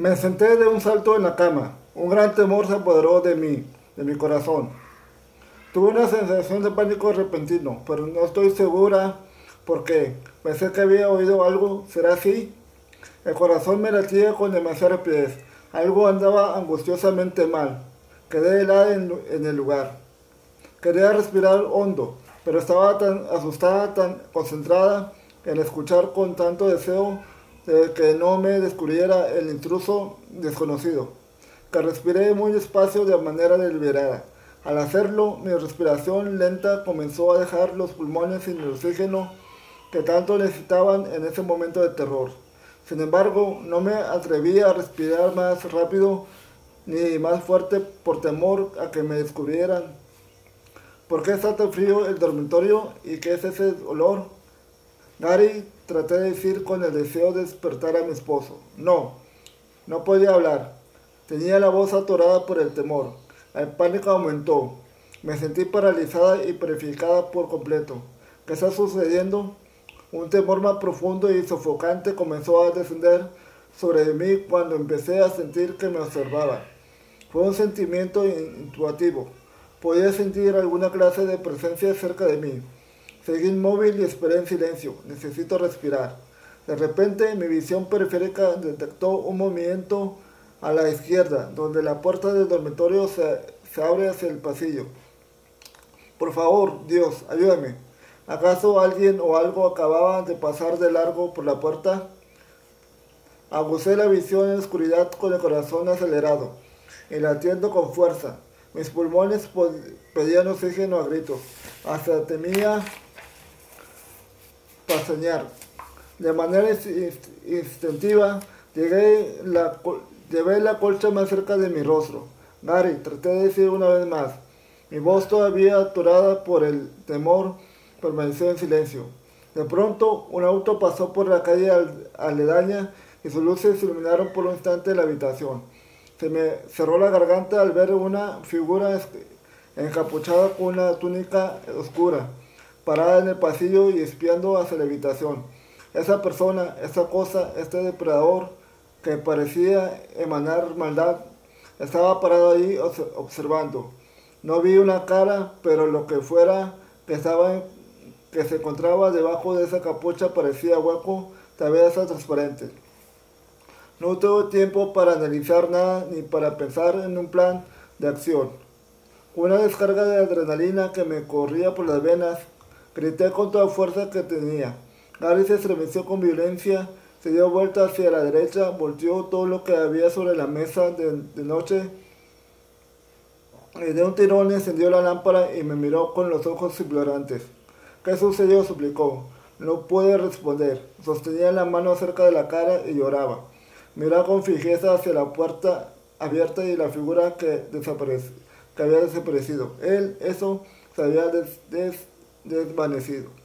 Me senté de un salto en la cama. Un gran temor se apoderó de mi corazón. Tuve una sensación de pánico repentino, pero no estoy segura porque pensé que había oído algo. ¿Será así? El corazón me latía con demasiada rapidez. Algo andaba angustiosamente mal. Quedé helada en el lugar. Quería respirar hondo, pero estaba tan asustada, tan concentrada en escuchar con tanto deseo de que no me descubriera el intruso desconocido, que respiré muy despacio de manera deliberada. Al hacerlo, mi respiración lenta comenzó a dejar los pulmones sin el oxígeno que tanto necesitaban en ese momento de terror. Sin embargo, no me atreví a respirar más rápido ni más fuerte por temor a que me descubrieran. ¿Por qué está tan frío el dormitorio? ¿Y qué es ese olor? Gary, traté de decir con el deseo de despertar a mi esposo. No, no podía hablar. Tenía la voz atorada por el temor. El pánico aumentó. Me sentí paralizada y petrificada por completo. ¿Qué está sucediendo? Un temor más profundo y sofocante comenzó a descender sobre mí cuando empecé a sentir que me observaba. Fue un sentimiento intuitivo. Podía sentir alguna clase de presencia cerca de mí. Seguí inmóvil y esperé en silencio. Necesito respirar. De repente, mi visión periférica detectó un movimiento a la izquierda, donde la puerta del dormitorio se abre hacia el pasillo. Por favor, Dios, ayúdame. ¿Acaso alguien o algo acababa de pasar de largo por la puerta? Aguzé la visión en la oscuridad con el corazón acelerado y latiendo con fuerza. Mis pulmones pedían oxígeno a gritos. Hasta temía paseñar. De manera instintiva, llevé la colcha más cerca de mi rostro. Gary, traté de decir una vez más. Mi voz todavía atorada por el temor permaneció en silencio. De pronto, un auto pasó por la calle aledaña y sus luces iluminaron por un instante la habitación. Se me cerró la garganta al ver una figura encapuchada con una túnica oscura, parada en el pasillo y espiando hacia la habitación. Esa persona, esa cosa, este depredador que parecía emanar maldad, estaba parado ahí observando. No vi una cara, pero lo que fuera que se encontraba debajo de esa capucha parecía hueco, tal vez transparente. No tuve tiempo para analizar nada ni para pensar en un plan de acción. Con una descarga de adrenalina que me corría por las venas, grité con toda fuerza que tenía. Gary se estremeció con violencia, se dio vuelta hacia la derecha, volteó todo lo que había sobre la mesa de noche y de un tirón encendió la lámpara y me miró con los ojos implorantes. ¿Qué sucedió?, suplicó. No pude responder. Sostenía la mano cerca de la cara y lloraba. Miraba con fijeza hacia la puerta abierta y la figura que había desaparecido. Eso se había desvanecido.